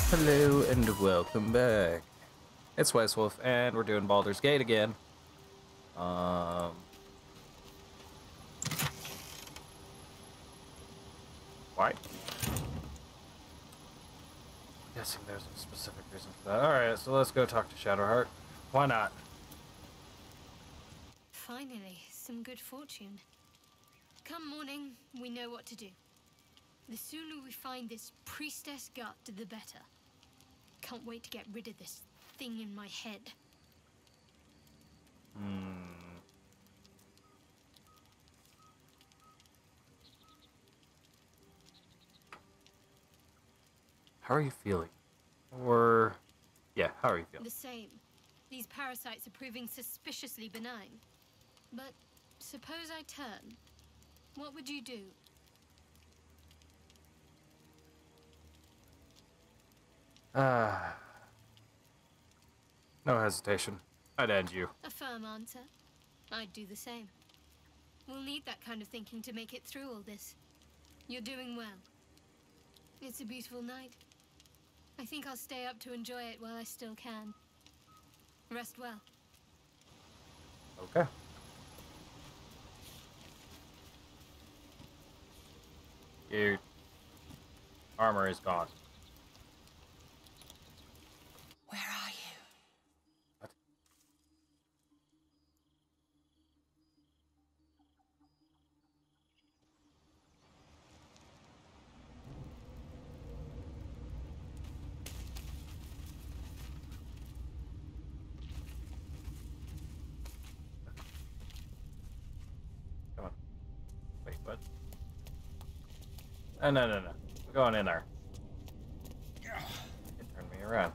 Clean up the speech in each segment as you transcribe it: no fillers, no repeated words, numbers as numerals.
Hello and welcome back. It's West Wolf, and we're doing Baldur's Gate again. Why? I'm guessing there's a specific reason for that. Alright, so let's go talk to Shadowheart. Why not? Finally, some good fortune. Come morning, we know what to do. The sooner we find this priestess gut, the better. Can't wait to get rid of this thing in my head. How are you feeling? Or, yeah, how are you feeling? The same. These parasites are proving suspiciously benign. But suppose I turn. What would you do? No hesitation. I'd end you. A firm answer. I'd do the same. We'll need that kind of thinking to make it through all this. You're doing well. It's a beautiful night. I think I'll stay up to enjoy it while I still can. Rest well. Okay. Your armor is gone. Where are you? What? Come on. Wait, what? No. We're going in there. You turn me around.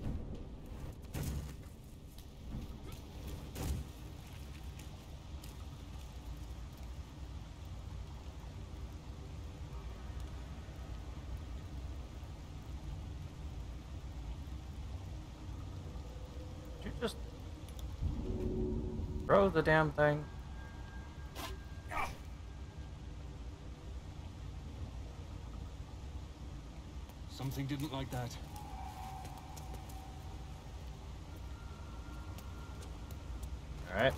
Did you just throw the damn thing? Something didn't like that. Alright.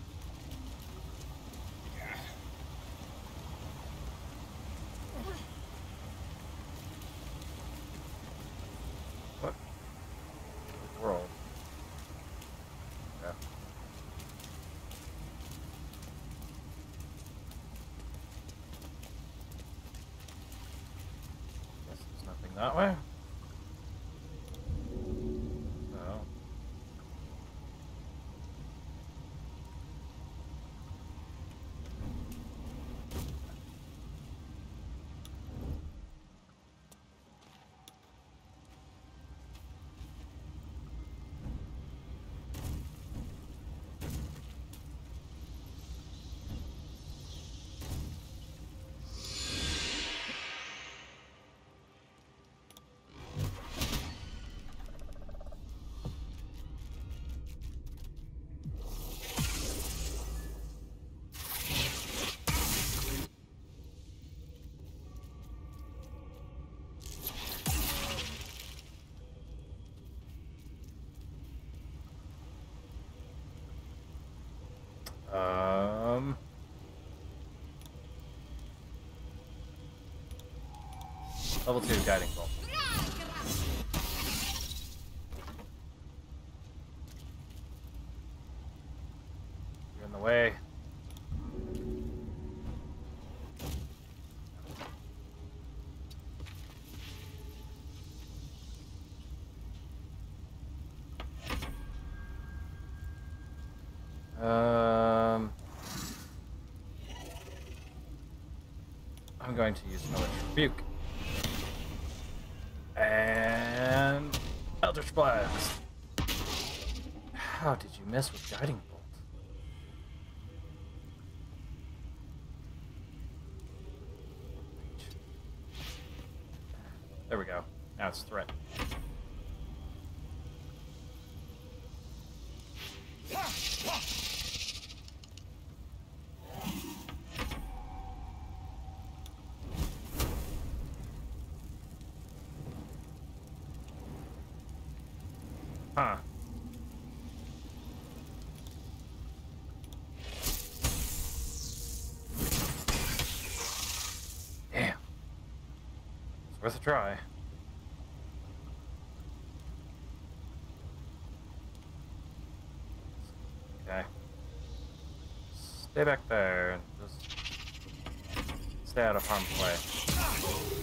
What? World. Yeah. Guess there's nothing that way. No. Um. Level 2 guiding bolt. You're in the way. I'm going to use another rebuke. And Eldritch Blast. How did you miss with guiding bolt? There we go. Now it's threat. Huh. Damn. It's worth a try. Okay. Stay back there and just stay out of harm's way.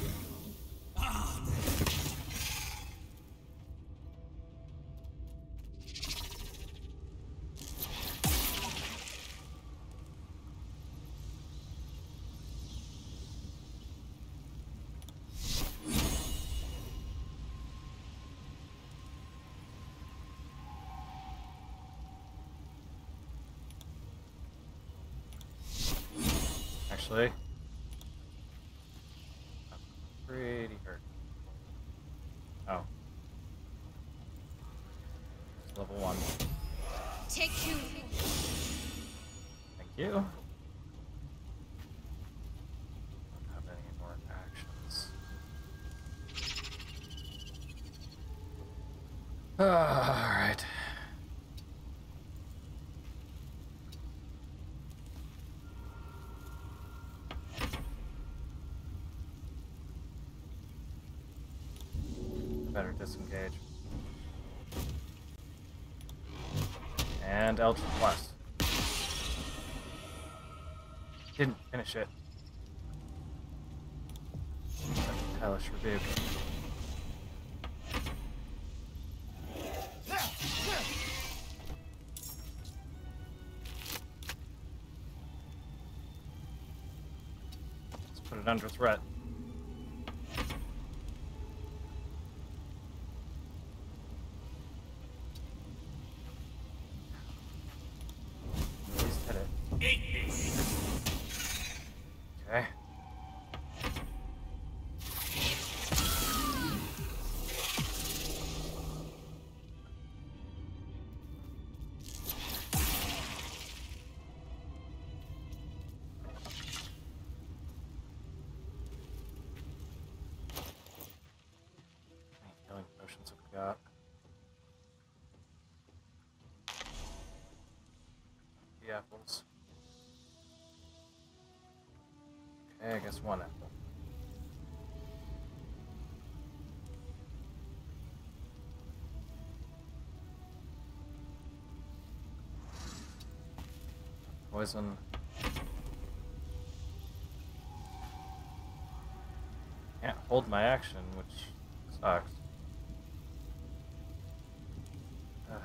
Actually, I'm pretty hurt. Oh. It's level 1. Take 2. Thank you. Don't have any more actions. Alright. Better disengage. And Eldritch Blast. Didn't finish it. Hellish Rebuke. Let's put it under threat. At least hit it. Okay. How many healing potions have we got? The apples. Okay, I guess 1 apple. Poison. Can't hold my action, which sucks. Ugh.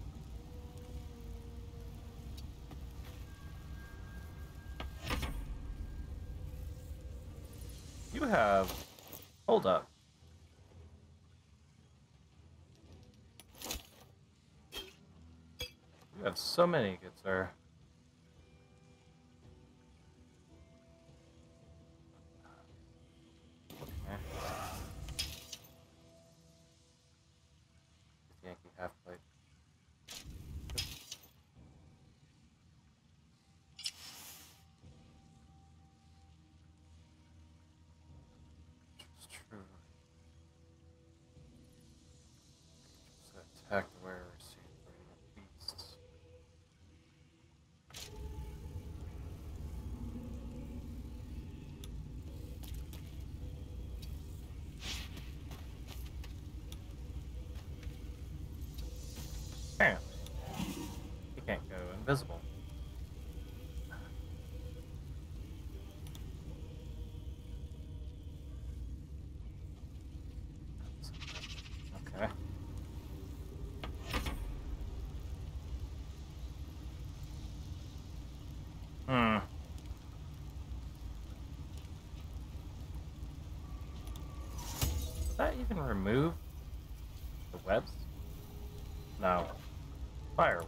You have... Hold up. You have so many, good sir. Okay. Yankee half-plate. It's true. So attack the wearer, receive from the beasts. Apparently, he can't go invisible. Okay. Hmm. Does that even remove the webs? No. Firewood.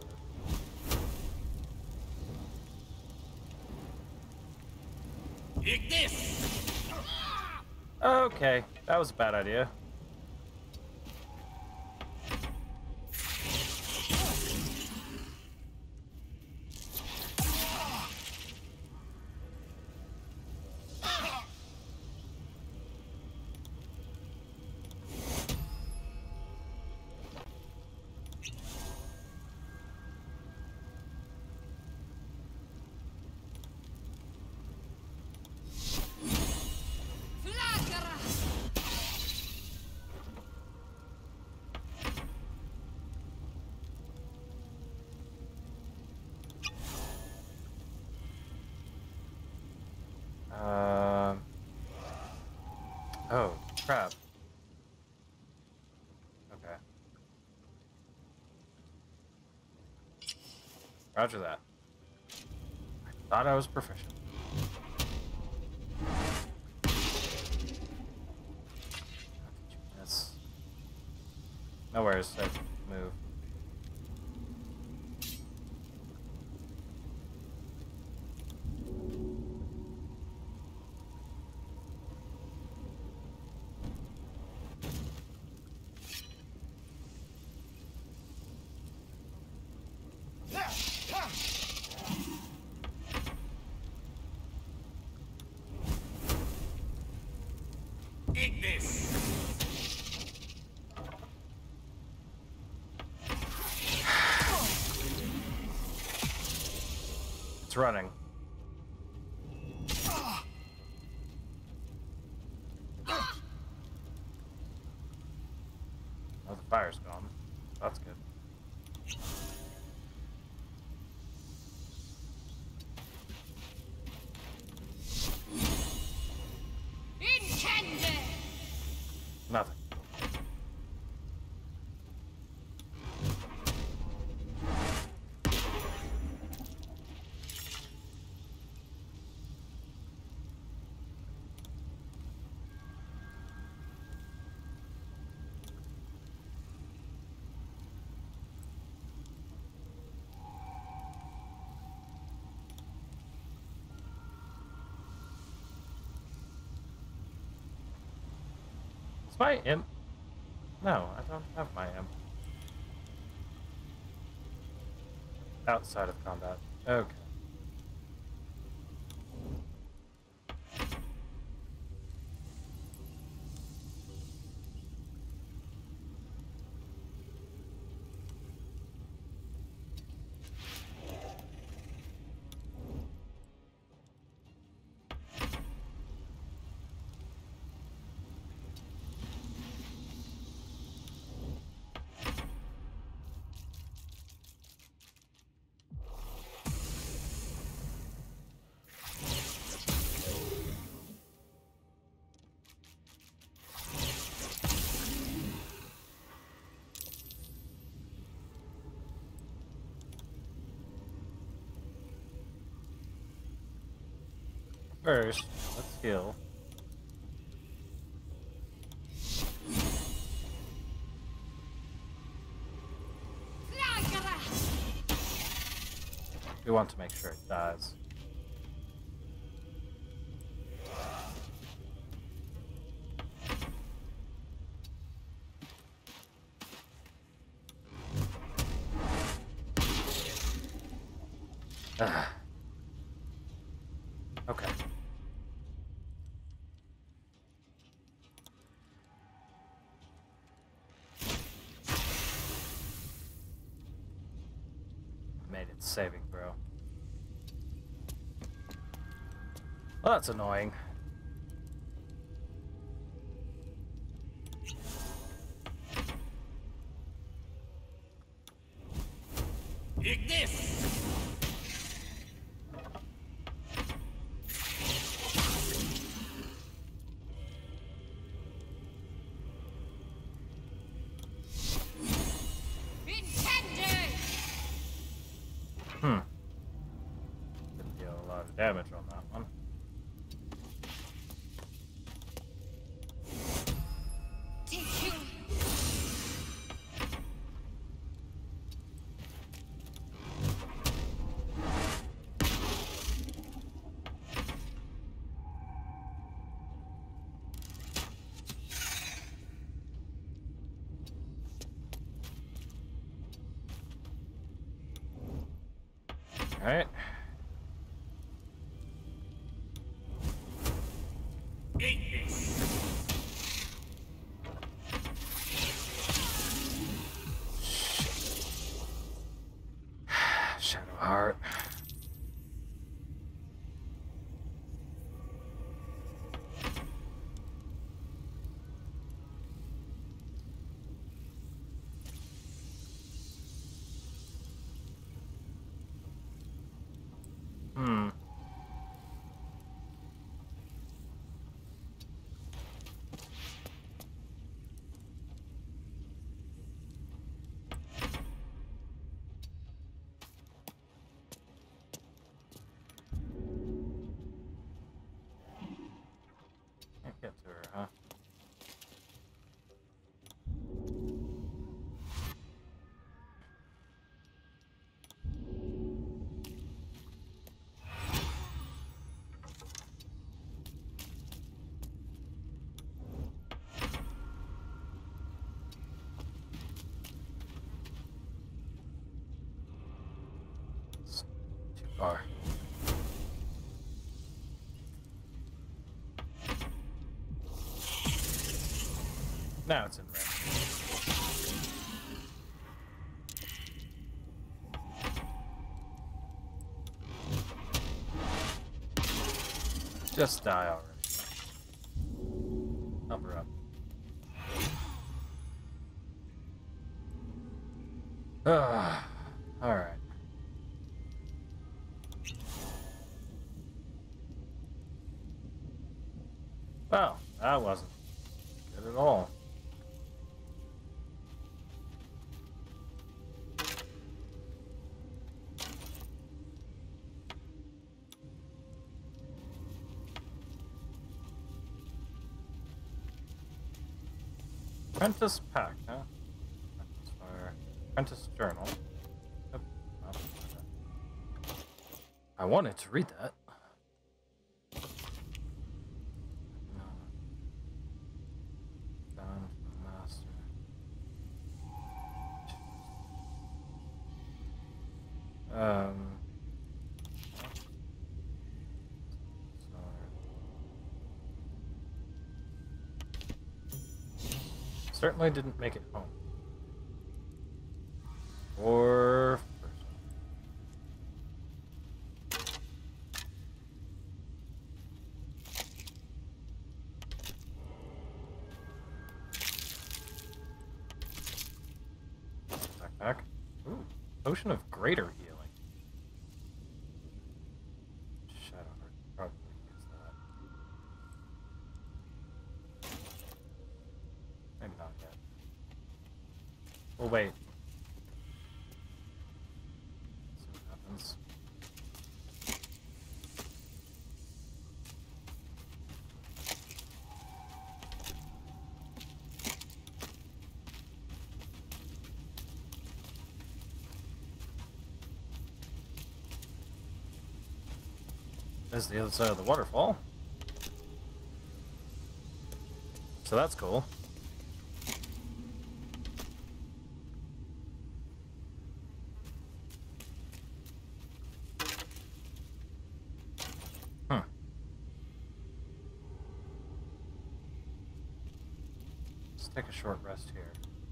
Okay, that was a bad idea. crap. Okay. Roger that. I thought I was proficient. How did you miss? No worries, I move. Eat this! It's running. Oh, the fire's gone. That's good. Intended! Nothing. Is my imp? No, I don't have my imp. Outside of combat. Okay. First, let's heal. We want to make sure it dies. Ah. Okay. Made it saving throw. Well, that's annoying. Eat this! Intended! Didn't deal a lot of damage on that one. Take you! Alright. Eat this! Shadowheart. Are. Now it's in red. Just die already. Help her up. Alright. Well, that wasn't good at all. Apprentice pack, huh? Apprentice fire. Apprentice journal. Yep. I wanted to read that. Bound for the master. Certainly didn't make it home. Or backpack. Ooh, potion of greater healing. Shadowheart probably gets that. Maybe not yet. We'll wait. See what happens. There's the other side of the waterfall. So that's cool. Huh. Let's take a short rest here.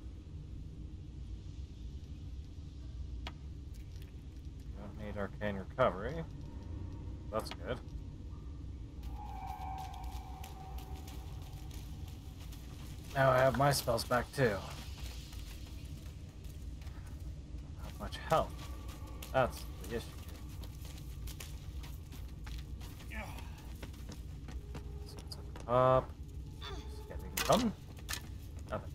Don't need arcane recovery. That's good. Now I have my spells back too. Not much health. That's the issue. So it's at the top. Just getting done. Nothing.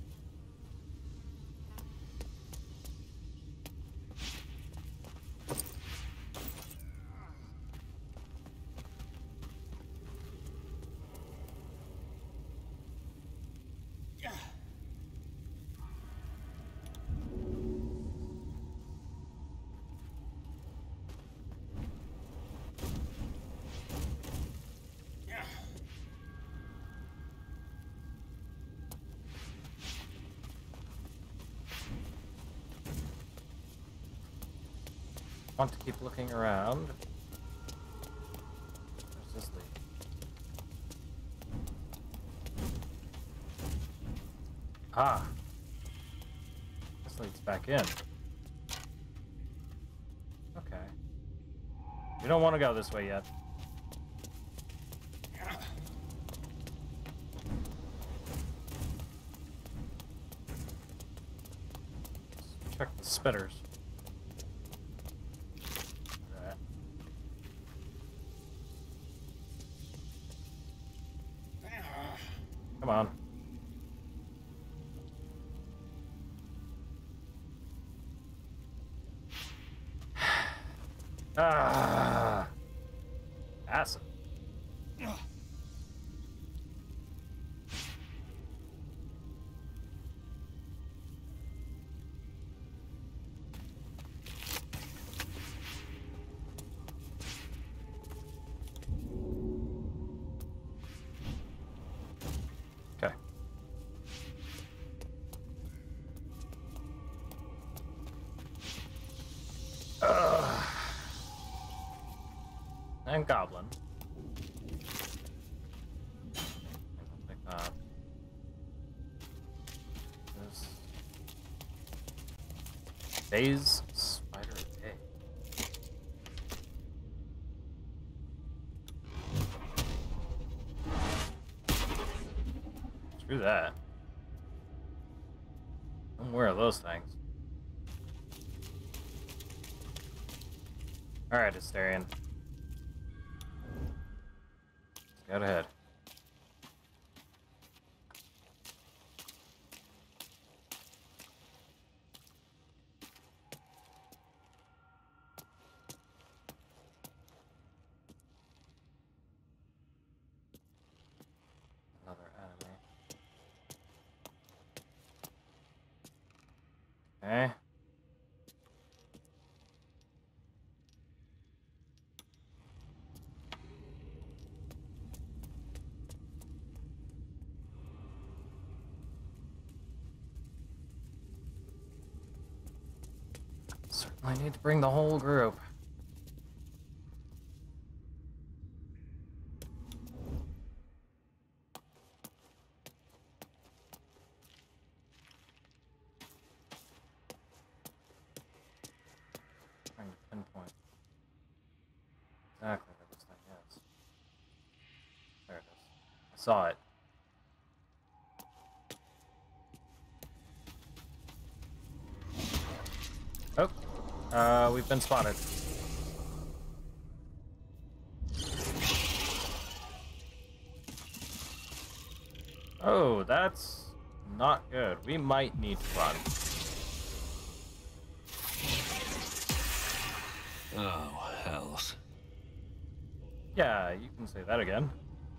Want to keep looking around. Where's this lead? Ah. This leads back in. Okay. We don't want to go this way yet. Let's check the spitters. Come on. Ah. Acid. Okay. and goblin. Like that. This Days Spider A. Screw that. I'm aware of those things. Alright, Asterion. Scout ahead. Another enemy. Okay. Certainly need to bring the whole group. Trying to pinpoint exactly where this thing is. There it is. I saw it. Oh, we've been spotted. Oh, that's not good. We might need to run. Oh, hells. Yeah, you can say that again.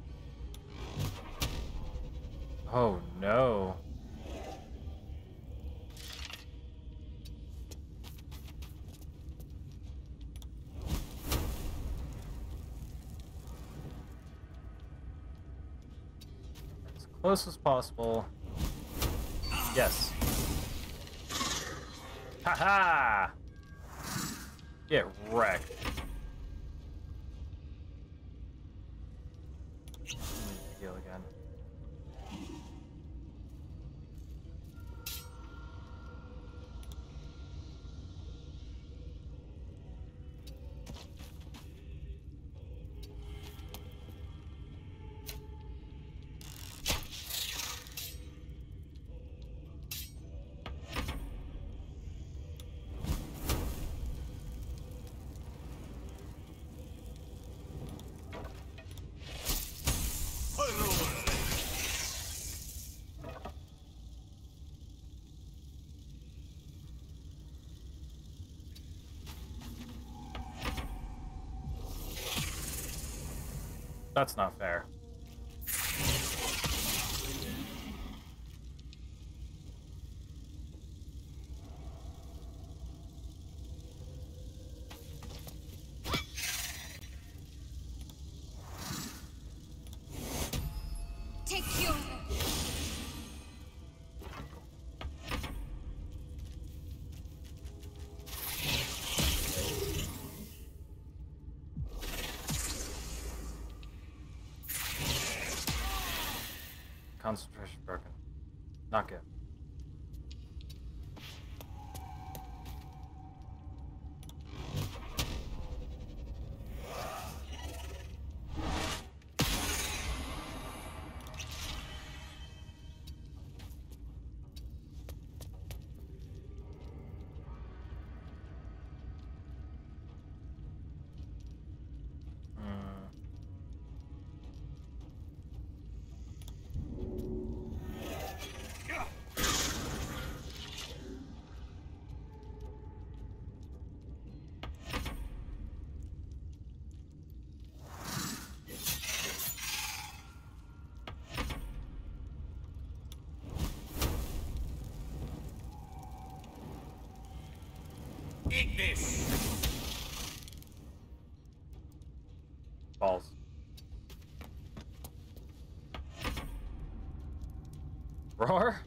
Oh, no. As close as possible. Yes. Haha! Get wrecked. Heal again. That's not fair. Take your... Concentration broken. Not good. Eat this! Balls. Roar?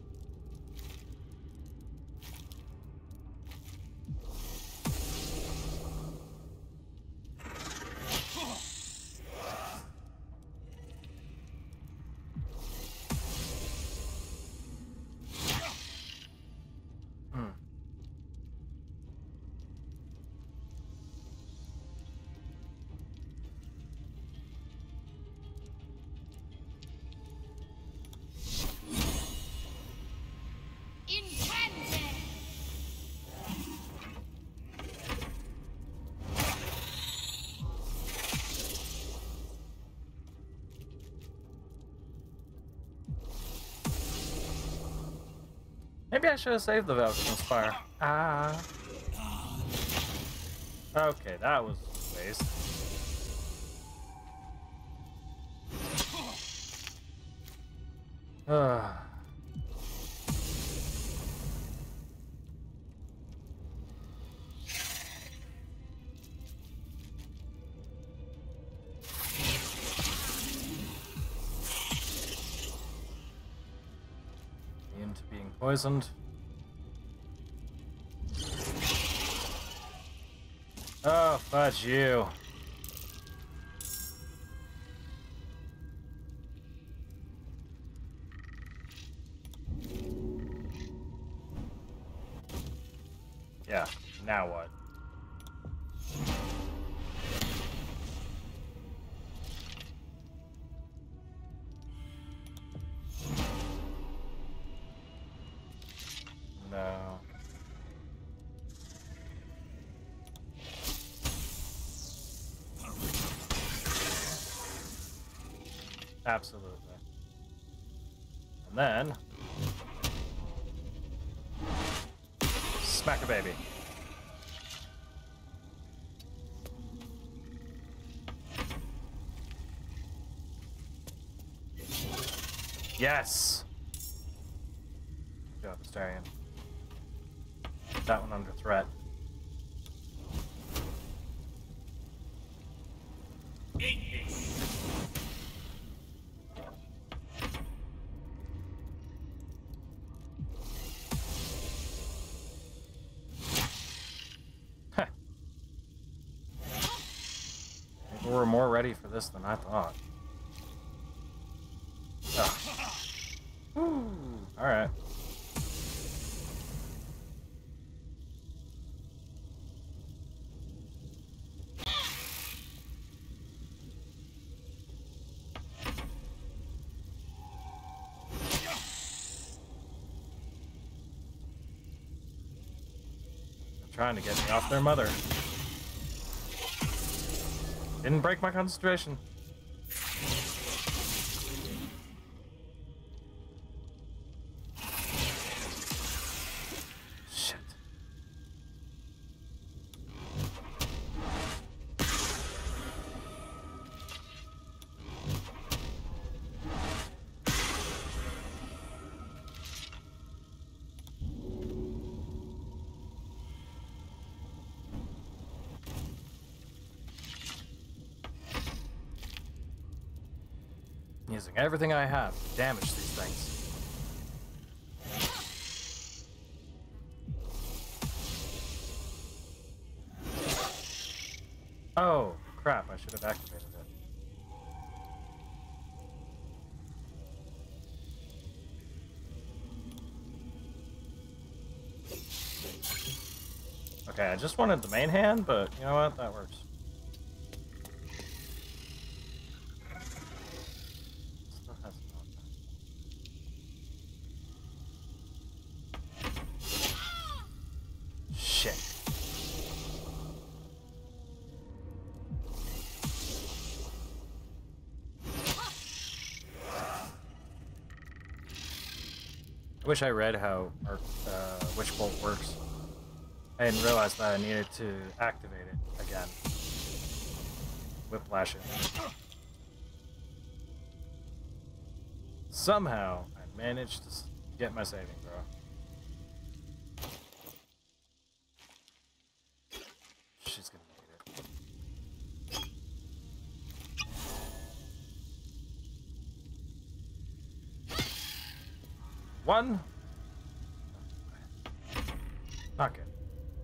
Maybe I should have saved the Alchemist's fire. Ah. Okay, that was a waste. Into being poisoned. Oh, fudge you. Yeah, now what? No. Absolutely. And then smack a baby. Yes. Good job, Astarion. That one under threat. Eat this. Heh. People were more ready for this than I thought. Oh. Alright. Trying to get me off their mother. Didn't break my concentration. Shit. Using everything I have to damage these things. Oh, crap, I should have activated it. Okay, I just wanted the main hand, but you know what? That works. Still has an offense. Shit. I wish I read how our Witch Bolt works. I didn't realize that I needed to activate it again. Whiplash it. Somehow, I managed to get my saving throw. She's gonna need it. One. Not good.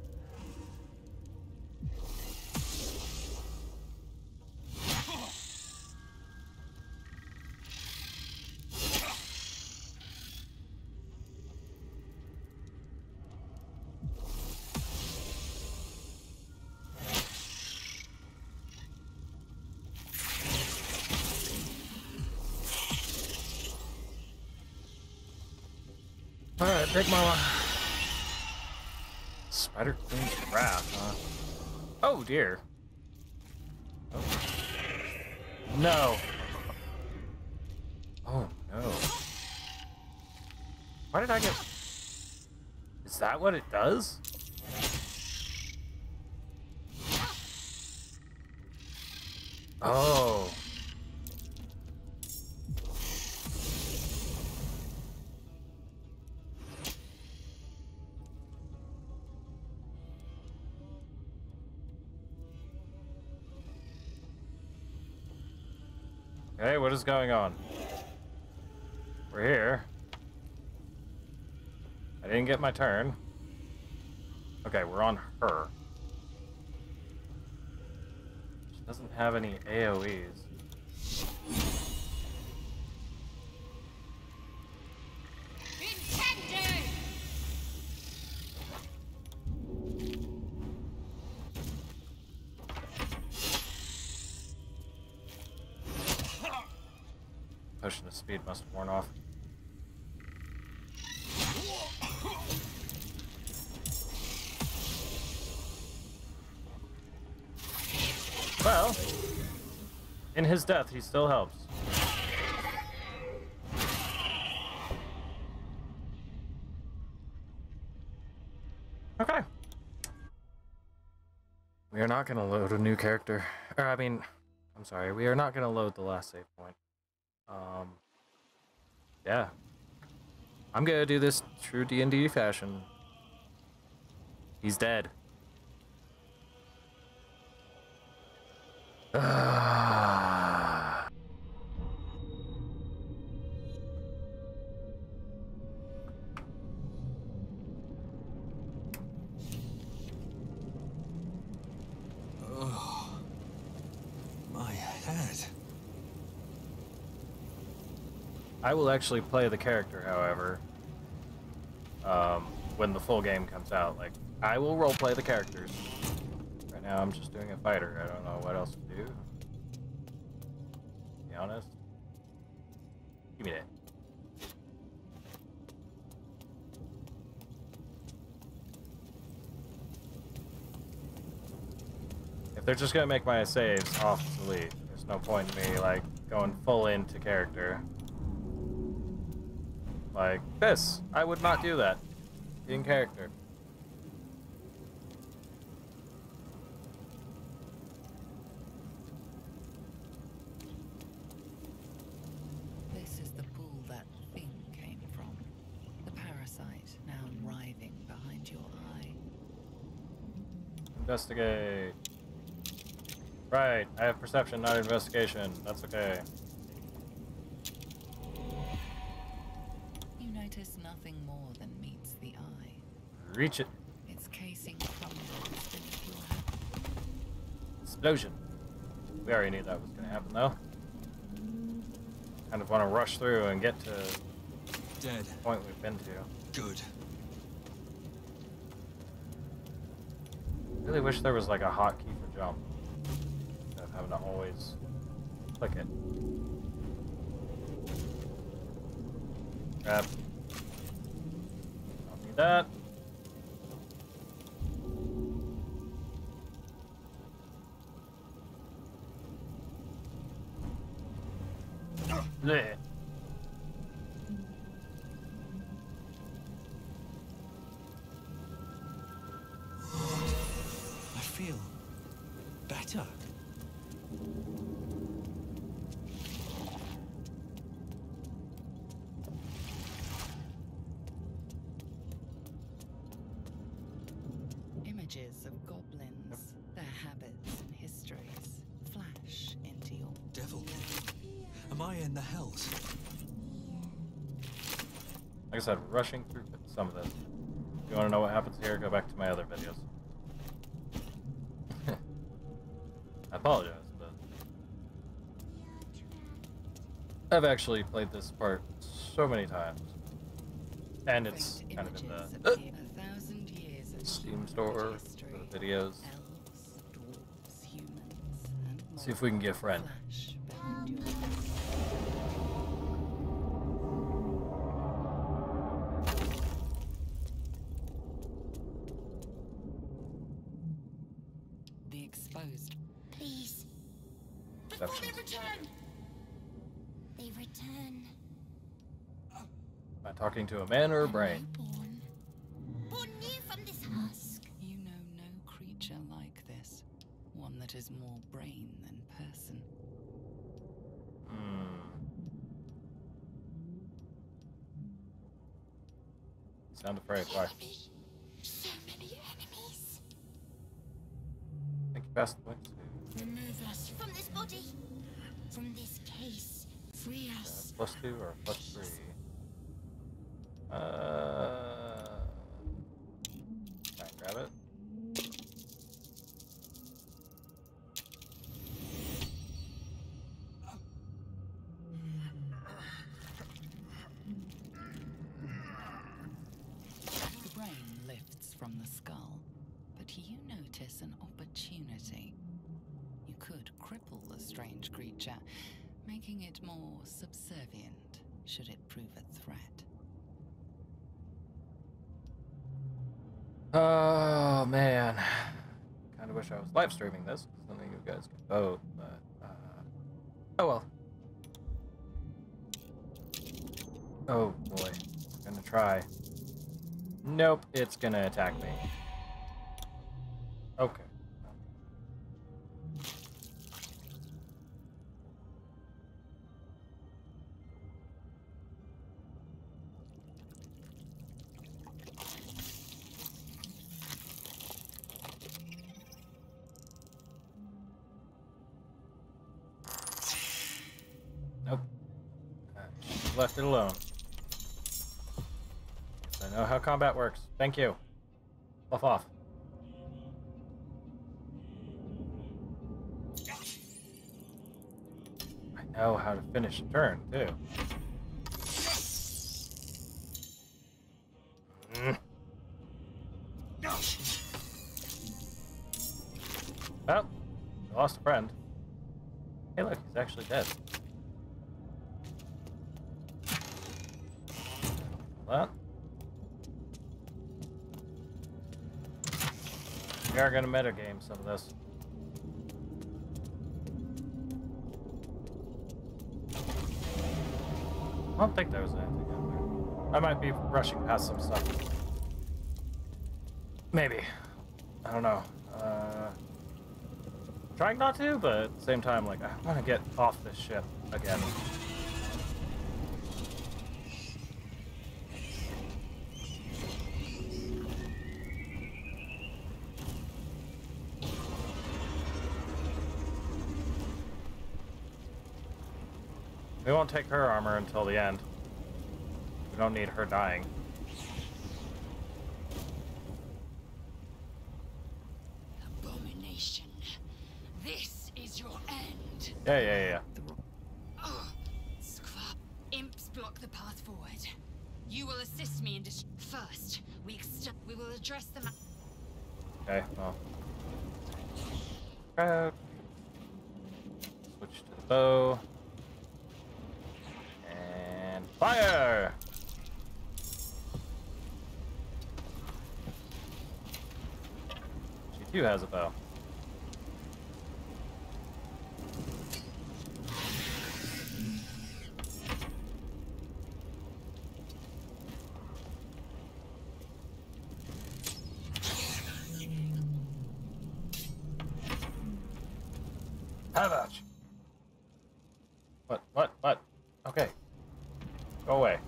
Alright, take my one. Spider Queen's Wrath, huh? Oh dear. Oh. No. Oh no. Why did I get... Is that what it does? Oh. Okay, what is going on? We're here. I didn't get my turn. Okay, we're on her. She doesn't have any AoEs. Potion of speed must have worn off. Well, in his death, he still helps. Okay. We are not going to load a new character. Or, I mean, I'm sorry. We are not going to load the last save point. Yeah. I'm going to do this true D&D fashion. He's dead. Oh, my head. I will actually play the character, however, when the full game comes out. Like, I will roleplay the characters. Right now, I'm just doing a fighter. I don't know what else to do. To be honest. Give me that. If they're just gonna make my saves obsolete, there's no point in me, like, going full into character. Like this. I would not do that in character. This is the pool that thing came from. The parasite now writhing behind your eye. Investigate. Right, I have perception, not investigation. That's okay. You notice nothing more than meets the eye. Reach it. Its casing crumbles beneath your hand. Explosion. We already knew that was going to happen, though. Kind of want to rush through and get to Dead. the point we've been to. Good. Really wish there was like a hotkey for jump. Instead of having to always click it. Grab. Don't need that. Blech. I feel better. Images of goblins, their habits and histories, flash into your Devil. Am I in the hells? Like I said, rushing through some of this. If you want to know what happens here, go back to my other videos. I apologize, but I've actually played this part so many times. And it's faint kind of in images the appear 1,000 years of Steam human store history. for the videos. Elves, dwarves, humans, and more. See if we can get a friend. Flash behind your The exposed. Please. Perceptions. They return. Am I talking to a man or a brain? Newborn. that is more brain than person. Sound afraid. Why? So many enemies. I think you passed the way to Remove us from this body, from this case. Free us. +2 or +3. Try and grab it. The brain lifts from the skull, but you notice an opportunity. You could cripple the strange creature, making it more subservient should it prove a threat. Oh man, kind of wish I was live streaming this, so then you guys could vote. But oh well. Oh boy, we're gonna try. Nope, it's gonna attack me. Okay. Nope. Left it alone. I know how combat works. Thank you. Buff off. I know how to finish a turn, too. Well, I lost a friend. Hey look, he's actually dead. Well, we are gonna metagame some of this. I don't think there was anything in there. I might be rushing past some stuff. Maybe. I don't know. Trying not to, but at the same time, like, I want to get off this ship again. We won't take her armor until the end. We don't need her dying. Abomination. This is your end. Yeah. Oh, scrub. Imps block the path forward. You will assist me in first. We will address them. Okay, well. Crouch. Switch to the bow. And fire! She too has a bow. How about you? What? Okay. Go away.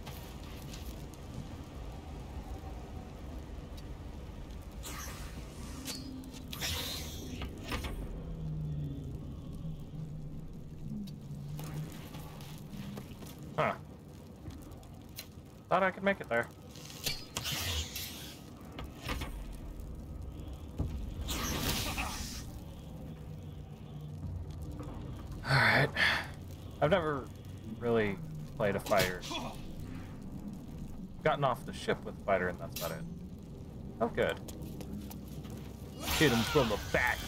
Huh. Thought I could make it there. Alright. I've never really played a fighter. Gotten off the ship with a fighter and that's about it. Oh good. Hit him from the back.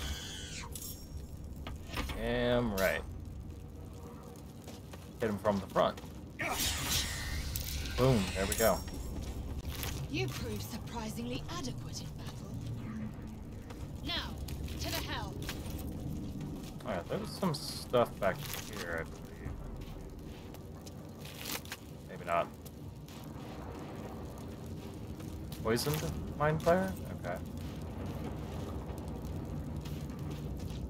Damn right. Hit him from the front. Boom, there we go. You proved surprisingly adequate in battle. Now, to the helm. Alright, there was some stuff back here, I believe. Maybe not. Poisoned mind player? Okay.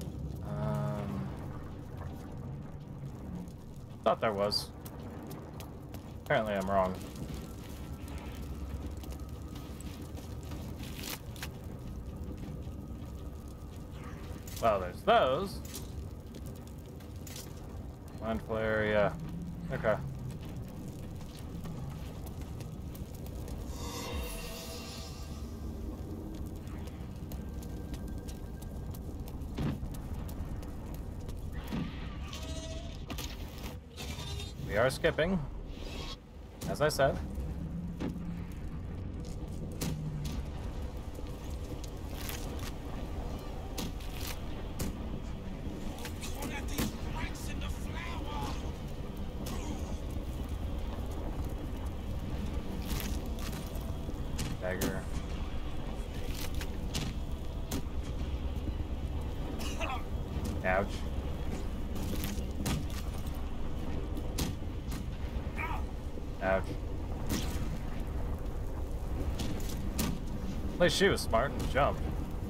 thought there was. Apparently I'm wrong. Well, there's those. Mind flare, yeah. Okay. We are skipping, as I said. Dagger. Ouch. Ouch. At least she was smart and jumped.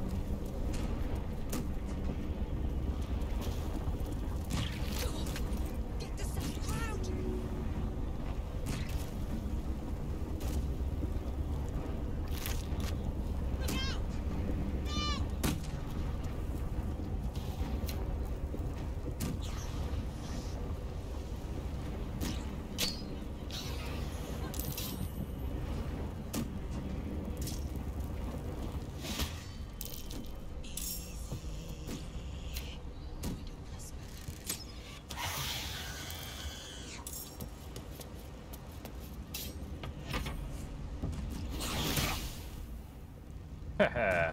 Haha.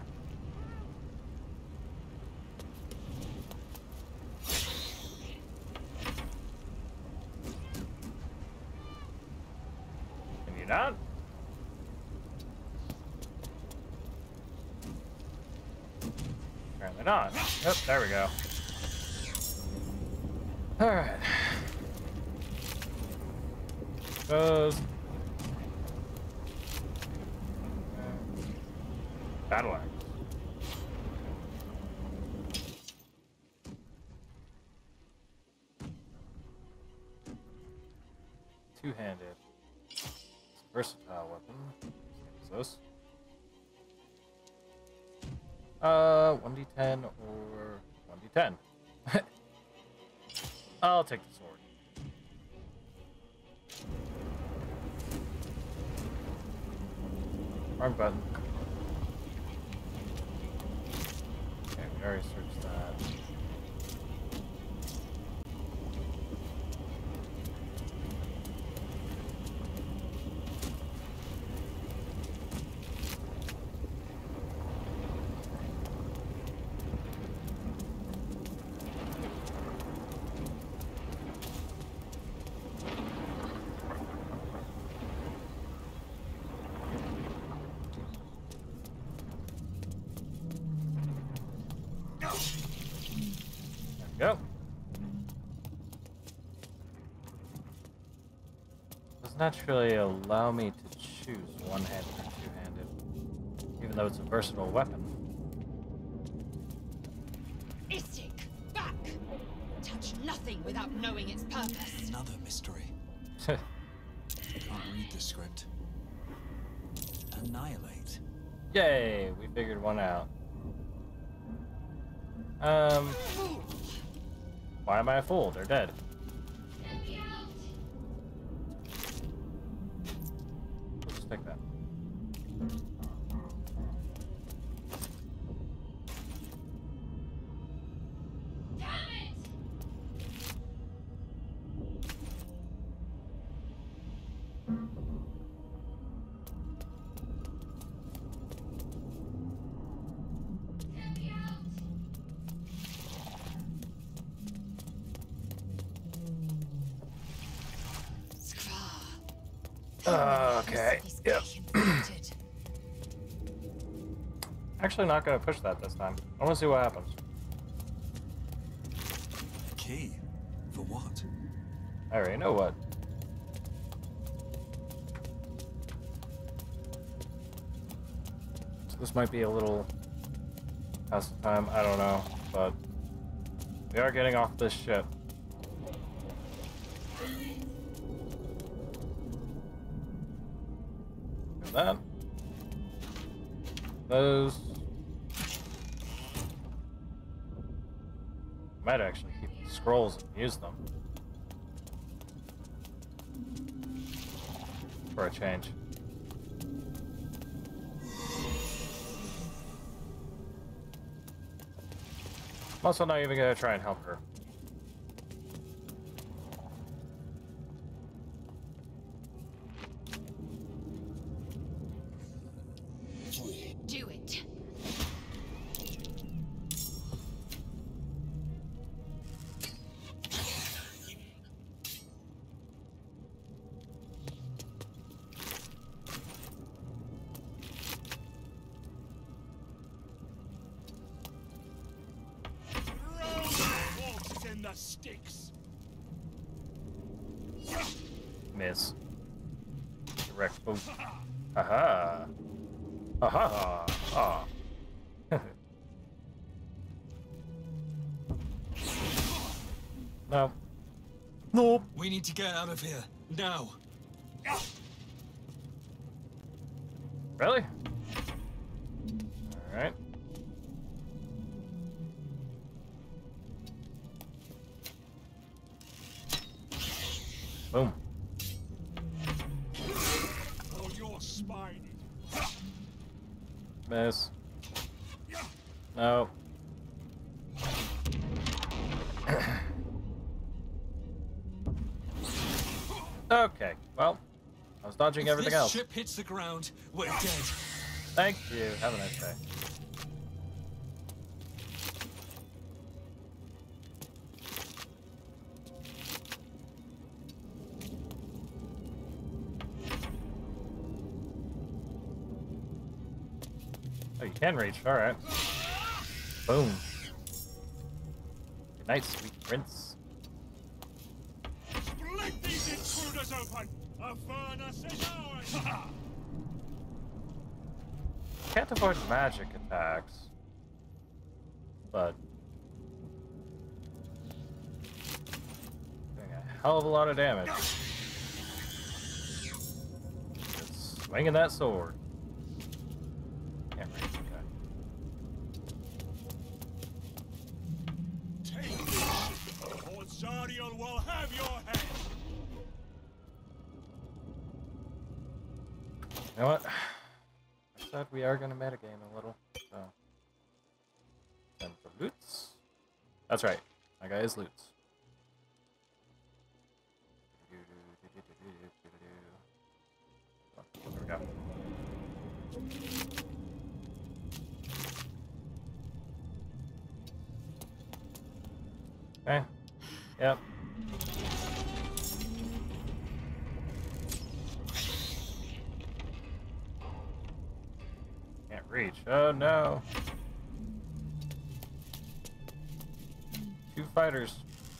Can you not? Apparently not. Yep, there we go. Alright. Goes. Battle axe. Two-handed. It's a versatile weapon. What's this? 1d10 or 1d10. I'll take the sword. Wrong button. Okay, we already searched that. Go. Doesn't actually allow me to choose one-handed or two-handed, even though it's a versatile weapon. Istik, back! Touch nothing without knowing its purpose. Another mystery. Can't read the script. Annihilate. Yay, we figured one out. Why am I a fool? They're dead. We'll just take that. Okay. Yep. Actually, not gonna push that this time. I want to see what happens. Key? For what? I already know what. So this might be a little past the time. I don't know, but we are getting off this ship. that. Those. Might actually keep the scrolls and use them. For a change. I'm also not even gonna try and help her. Do it. Morthos in the sticks. Miss. Direct boot. Haha. Haha. Ah. No. Nope. We need to get out of here now. Really? Alright. Boom. Or your spine. Miss. No. Okay, well, I was dodging everything If else. this ship hits the ground, we're dead. Thank you. Have a nice day. Oh, you can reach. All right. Boom. Good night, sweet prince. Split these intruders open. A furnace is ours. Can't avoid magic attacks, but doing a hell of a lot of damage. Just swinging that sword. Can't reach. Okay. Take this, or Zariel will have your head. You know what? I said we are going to metagame a little, so. And for loots. That's right. My guy is loots. Oh, there we go. Okay. Yep. Can't reach. Oh no. Two fighters.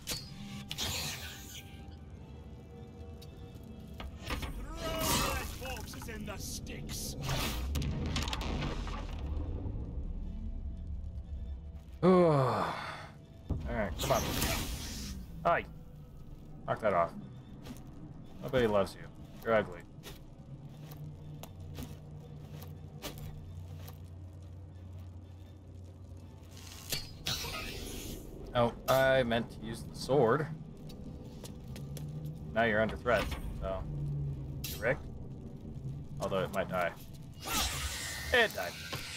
Throw their corpses in the sticks. Alright, come on. Hi. Knock that off. Nobody loves you. You're ugly. Oh, I meant to use the sword. Now you're under threat, so... Correct? Although it might die. It died.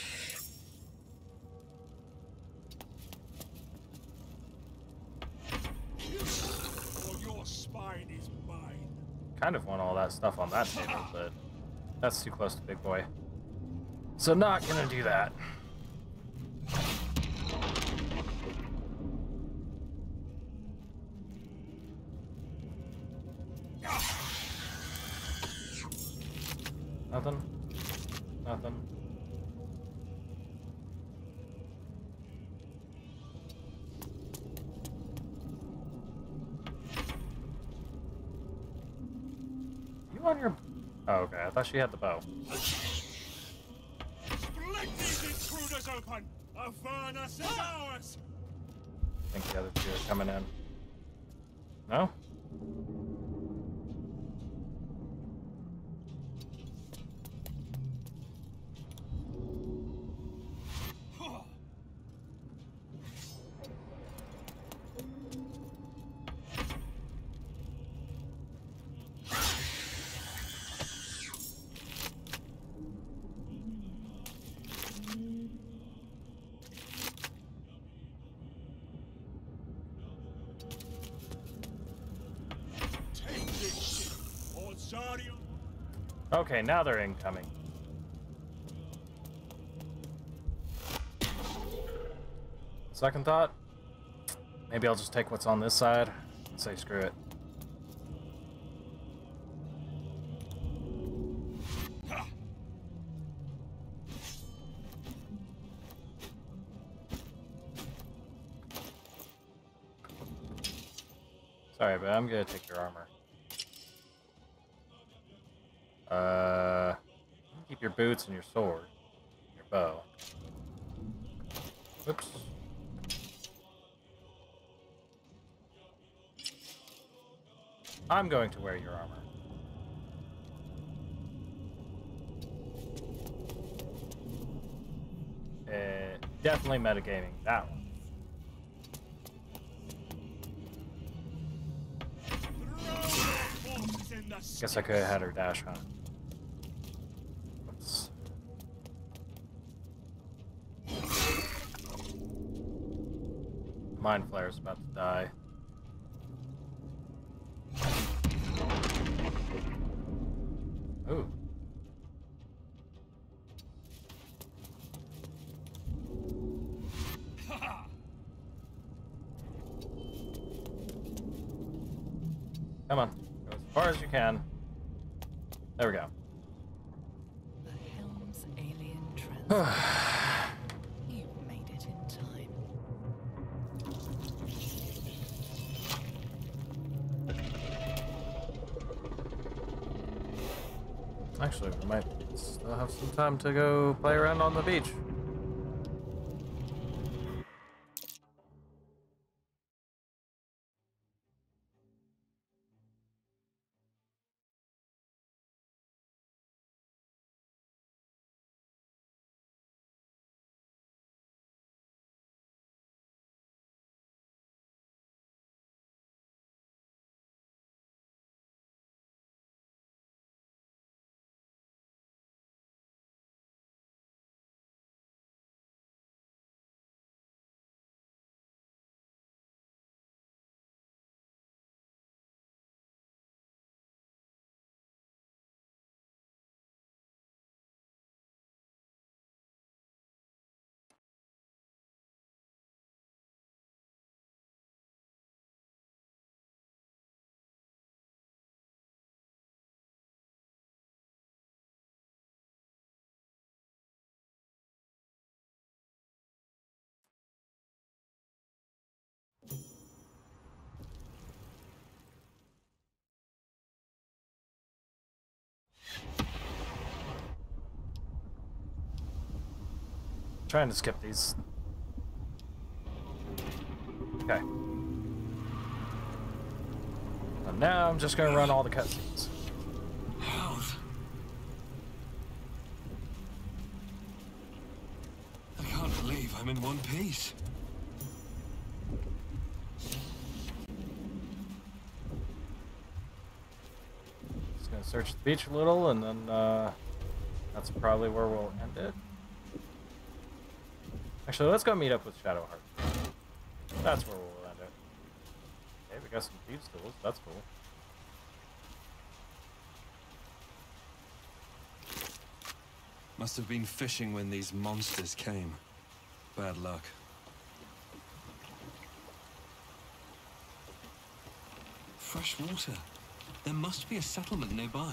Or your spine is mine. Kind of want all that stuff on that table, but that's too close to Big Boy. So not gonna do that. Nothing. Nothing. You on your... Oh, okay. I thought she had the bow. Split these intruders open. A furnace is ours. I think the other two are coming in. No? Okay, now they're incoming. Second thought, maybe I'll just take what's on this side and say screw it. Sorry, but I'm gonna take your armor. Keep your boots and your sword, your bow. Oops. I'm going to wear your armor. Definitely metagaming that one. Guess I could have had her dash, huh? Oops. Mind Flayer's about to die. Ooh. Come on. Go as far as you can. There we go. The Helm's alien transport. You've made it in time. Actually, we might still have some time to go play around on the beach. Trying to skip these. Okay. And now I'm just gonna run all the cutscenes. Health. I can't believe I'm in one piece. Just gonna search the beach a little, and then that's probably where we'll end it. Actually, let's go meet up with Shadowheart. That's where we'll end it. Okay, we got some thieves' tools. That's cool. Must have been fishing when these monsters came. Bad luck. Fresh water. There must be a settlement nearby.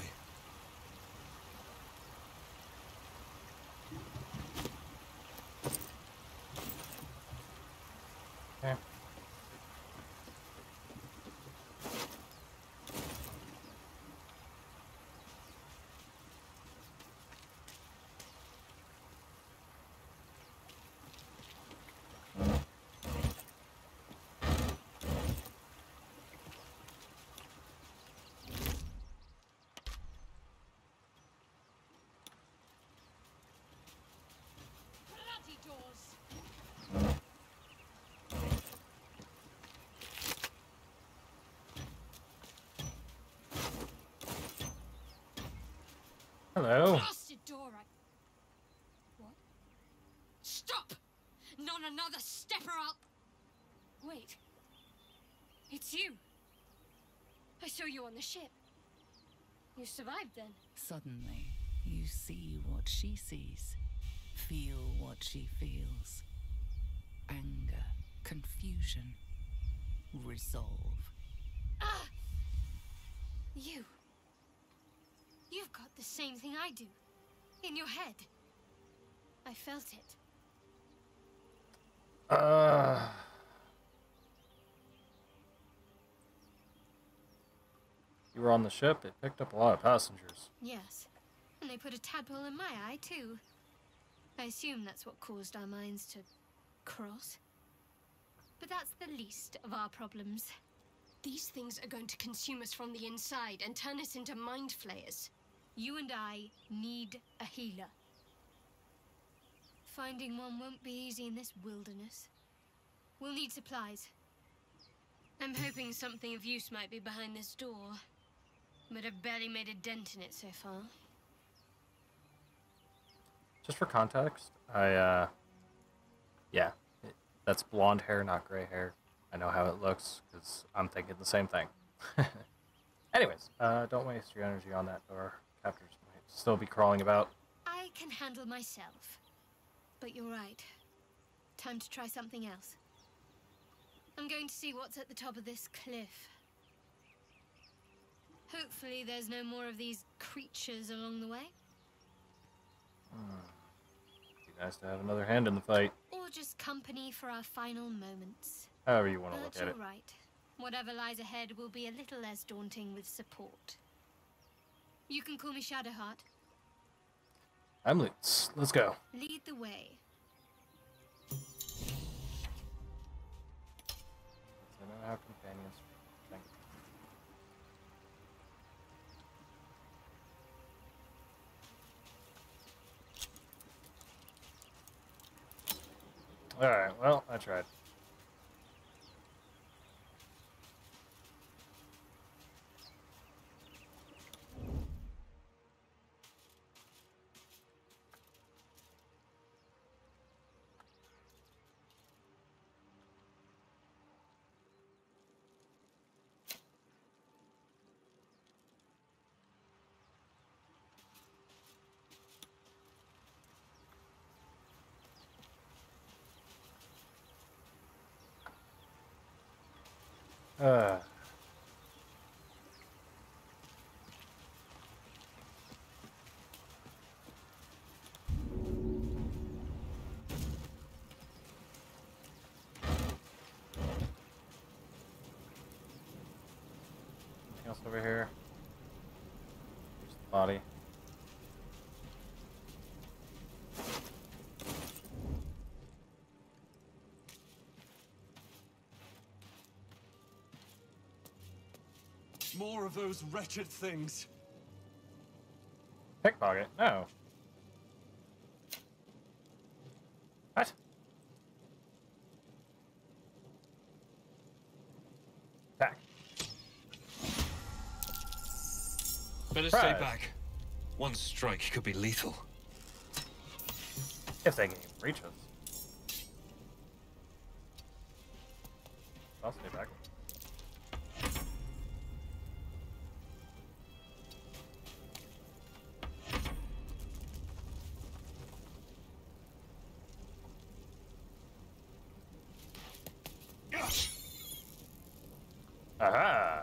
Okay. Bloody doors! Hello. Blasted door! What? Stop! Not another step or I'll... Wait. It's you. I saw you on the ship. You survived then? Suddenly, you see what she sees, feel what she feels. Anger, confusion, resolve. Ah! You. You've got the same thing I do. In your head. I felt it. You were on the ship. It picked up a lot of passengers. Yes. And they put a tadpole in my eye, too. I assume that's what caused our minds to cross. But that's the least of our problems. These things are going to consume us from the inside and turn us into mind flayers. You and I need a healer. Finding one won't be easy in this wilderness. We'll need supplies. I'm hoping something of use might be behind this door. But I've barely made a dent in it so far. Just for context, yeah, that's blonde hair, not gray hair. I know how it looks, because I'm thinking the same thing. Anyways, don't waste your energy on that door. Captors might still be crawling about. I can handle myself. But you're right. Time to try something else. I'm going to see what's at the top of this cliff. Hopefully there's no more of these creatures along the way. Be nice to have another hand in the fight. Or just company for our final moments. However you want to But look at it. you're right. Whatever lies ahead will be a little less daunting with support. You can call me Shadowheart. I'm Lutz. Let's go. Lead the way. I know how companions think. Alright, well, I tried. Uh. Anything else over here? Here's the body. More of those wretched things. Pickpocket? No. What? Attack. Better Surprise. stay back. One strike could be lethal. If they can even reach us. I'll stay back. Aha!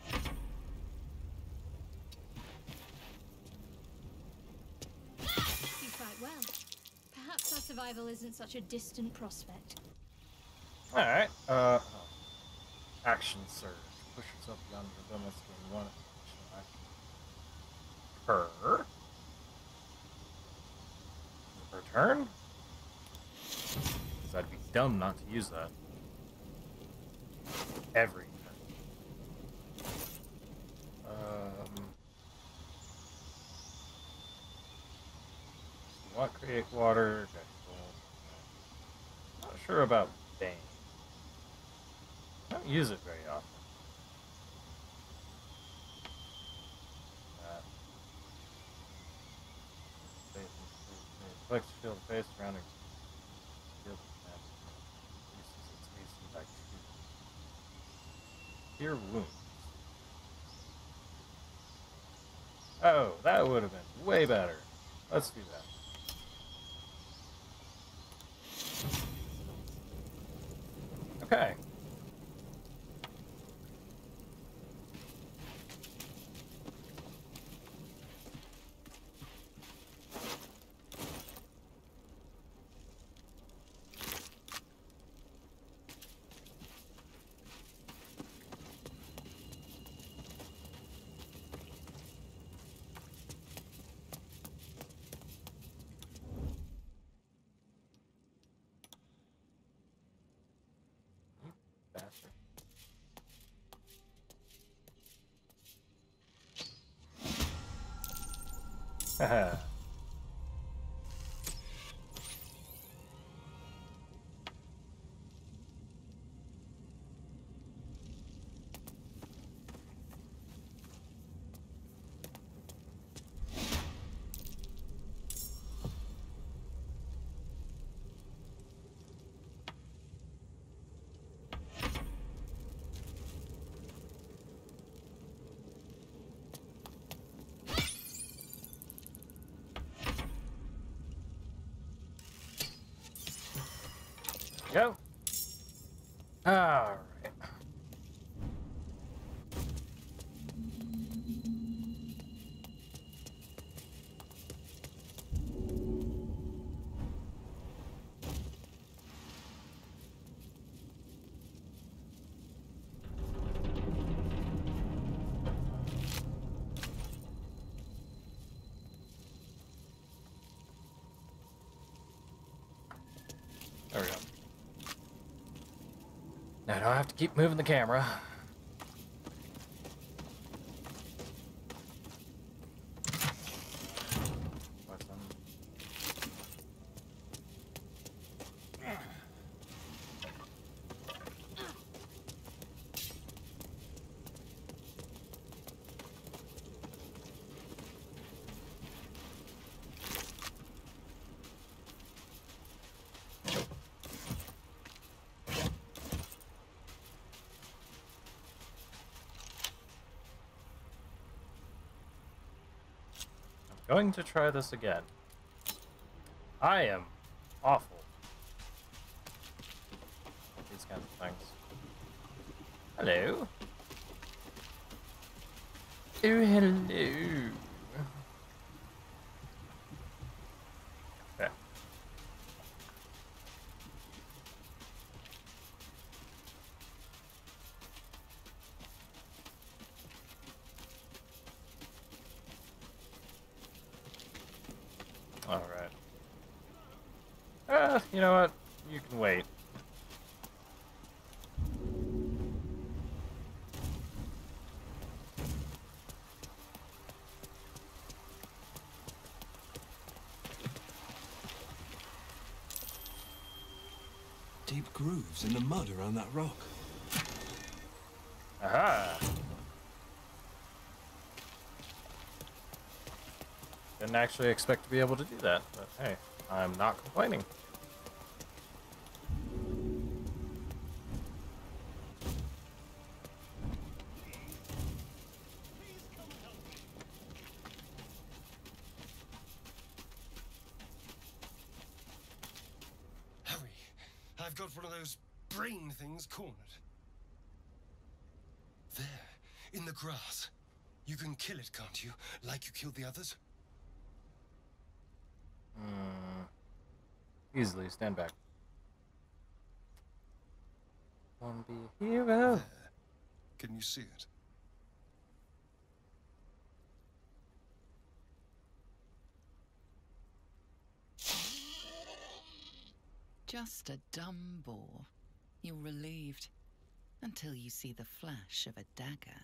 You fight well. Perhaps our survival isn't such a distant prospect. Alright, action surge. Push yourself beyond your limits to one additional action per turn? Because I'd be dumb not to use that. Every turn. What create water? Not sure about Bane. I don't use it very often. Flex field of face surrounding field of mass. Increases its AC by 2. Cure wounds. Oh, that would have been way better. Let's do that. Okay. Bastard. Haha. Go. All right. There we go. Now I don't have to keep moving the camera. What's on? Going to try this again. I am awful at these kinds of things. Hello. Oh, hello. Okay. All right. You know what? You can wait. Deep grooves in the mud around that rock. Aha! Didn't actually expect to be able to do that, but hey, I'm not complaining. Hurry! I've got one of those brain things cornered. There, in the grass. You can kill it, can't you? Like you killed the others? Easily, stand back. One be a hero. There. Can you see it? Just a dumb bore. You're relieved. Until you see the flash of a dagger.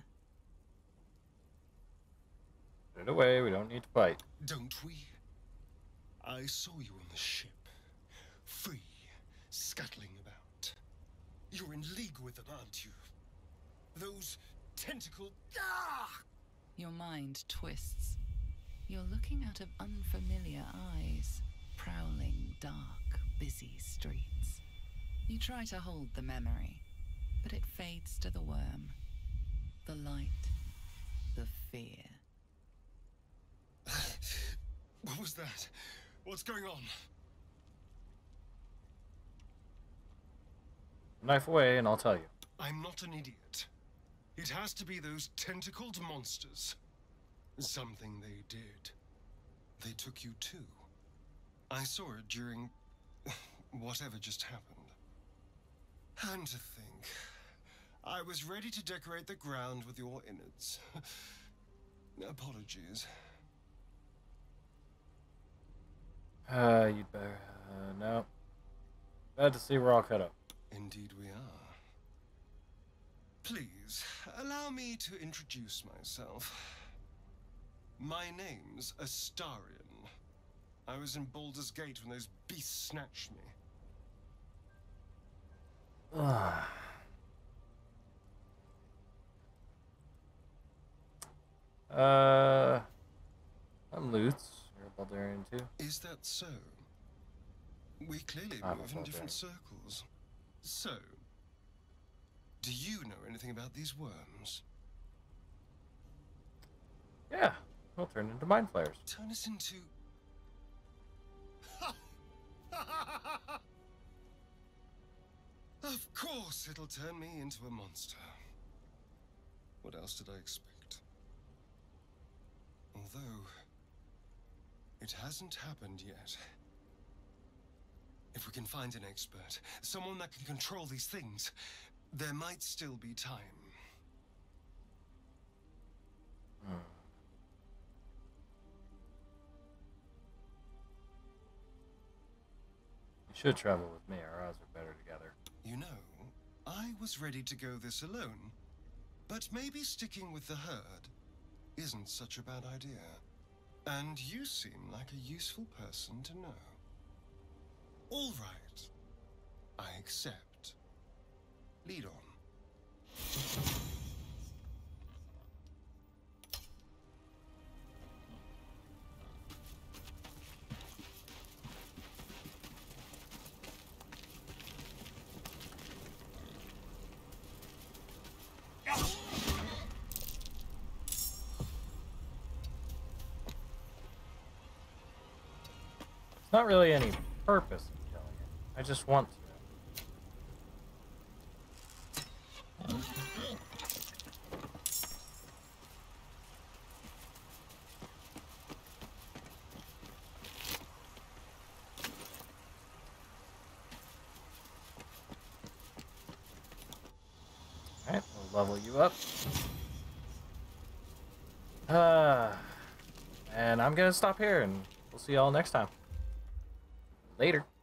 Put it away, we don't need to fight. Don't we? I saw you on the ship. Free, scuttling about. You're in league with them, aren't you? Those tentacle... Ah! Your mind twists. You're looking out of unfamiliar eyes, prowling dark, busy streets. You try to hold the memory, but it fades to the worm. The light, the fear. What was that? What's going on? Knife away, and I'll tell you. I'm not an idiot. It has to be those tentacled monsters. Something they did. They took you too. I saw it during whatever just happened. And to think, I was ready to decorate the ground with your innards. Apologies. You'd better, no. Glad to see we're all cut up. Indeed we are. Please, allow me to introduce myself. My name's Astarion. I was in Baldur's Gate when those beasts snatched me. I'm Lutz. You're a Baldurian too. Is that so? We clearly I'm a move in Baldurian. different circles. So, do you know anything about these worms? Yeah, we'll turn into mind flayers. Turn us into... Of course it'll turn me into a monster. What else did I expect? Although, it hasn't happened yet. If we can find an expert, someone that can control these things, there might still be time. You should travel with me. Our odds are better together. You know, I was ready to go this alone, but maybe sticking with the herd isn't such a bad idea. And you seem like a useful person to know. All right. I accept. Lead on. It's not really any purpose in killing it. I just want to. Alright, we'll level you up. And I'm gonna stop here, and we'll see y'all next time. Later.